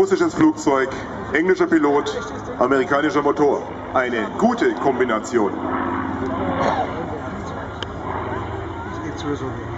russisches Flugzeug, englischer Pilot, amerikanischer Motor. Eine gute Kombination. Das geht sowieso nicht.